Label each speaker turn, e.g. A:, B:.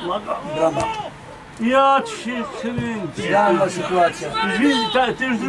A: Brama.
B: Ja cię kręcę.
A: Idealna sytuacja.
B: Ty już